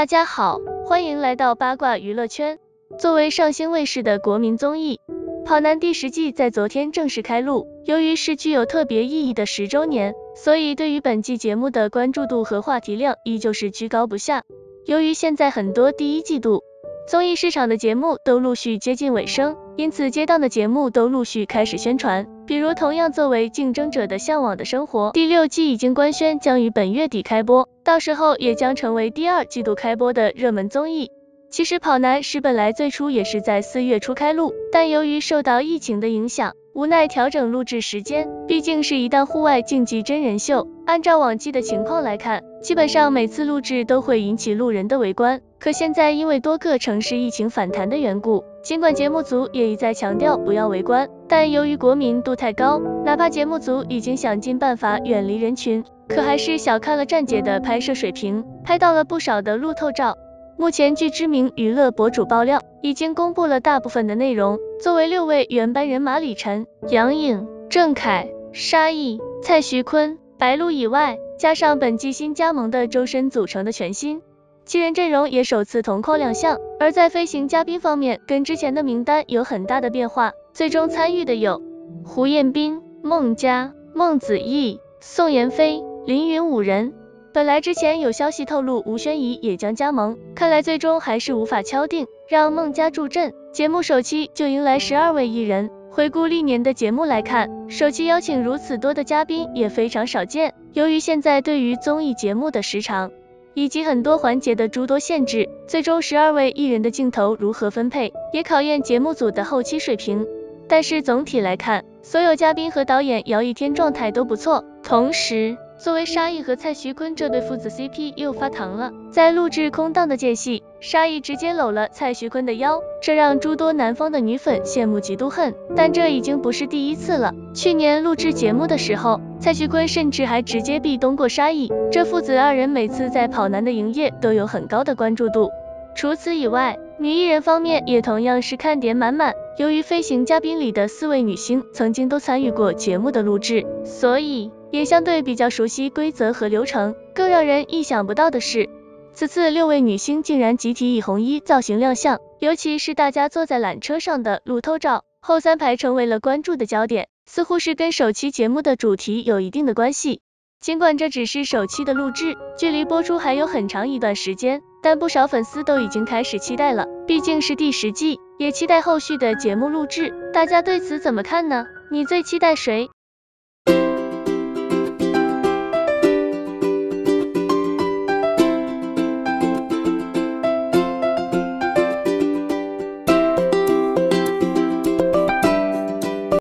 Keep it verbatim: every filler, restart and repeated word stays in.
大家好，欢迎来到八卦娱乐圈。作为上星卫视的国民综艺，《跑男》第十季在昨天正式开录。由于是具有特别意义的十周年，所以对于本季节目的关注度和话题量依旧是居高不下。由于现在很多第一季度综艺市场的节目都陆续接近尾声，因此接档的节目都陆续开始宣传。比如同样作为竞争者的《向往的生活》第六季已经官宣将于本月底开播，到时候也将成为第二季度开播的热门综艺。其实跑男是本来最初也是在四月初开录，但由于受到疫情的影响，无奈调整录制时间，毕竟是一档户外竞技真人秀，按照往季的情况来看，基本上每次录制都会引起路人的围观。可现在因为多个城市疫情反弹的缘故，尽管节目组也一再强调不要围观，但由于国民度太高，哪怕节目组已经想尽办法远离人群，可还是小看了站姐的拍摄水平，拍到了不少的路透照。目前据知名娱乐博主爆料，已经公布了大部分的内容。作为六位原班人马李晨、杨颖、郑恺、沙溢、蔡徐坤、白鹿以外，加上本季新加盟的周深组成的全新七人阵容也首次同框亮相。而在飞行嘉宾方面，跟之前的名单有很大的变化，最终参与的有胡彦斌、孟佳、孟子义、宋妍霏、林允五人。本来之前有消息透露吴宣仪也将加盟，看来最终还是无法敲定，让孟佳助阵。节目首期就迎来十二位艺人，回顾历年的节目来看，首期邀请如此多的嘉宾也非常少见。由于现在对于综艺节目的时长以及很多环节的诸多限制，最终十二位艺人的镜头如何分配，也考验节目组的后期水平。但是总体来看，所有嘉宾和导演姚一天状态都不错。同时，作为沙溢和蔡徐坤这对父子 C P 又发糖了，在录制空档的间隙，沙溢直接搂了蔡徐坤的腰，这让诸多南方的女粉羡慕嫉妒恨。但这已经不是第一次了，去年录制节目的时候，蔡徐坤甚至还直接壁咚过沙溢，这父子二人每次在跑男的营业都有很高的关注度。除此以外，女艺人方面也同样是看点满满。由于飞行嘉宾里的四位女星曾经都参与过节目的录制，所以也相对比较熟悉规则和流程。更让人意想不到的是，此次六位女星竟然集体以红衣造型亮相，尤其是大家坐在缆车上的路透照，后三排成为了关注的焦点，似乎是跟首期节目的主题有一定的关系。尽管这只是首期的录制，距离播出还有很长一段时间，但不少粉丝都已经开始期待了，毕竟是第十季，也期待后续的节目录制。大家对此怎么看呢？你最期待谁？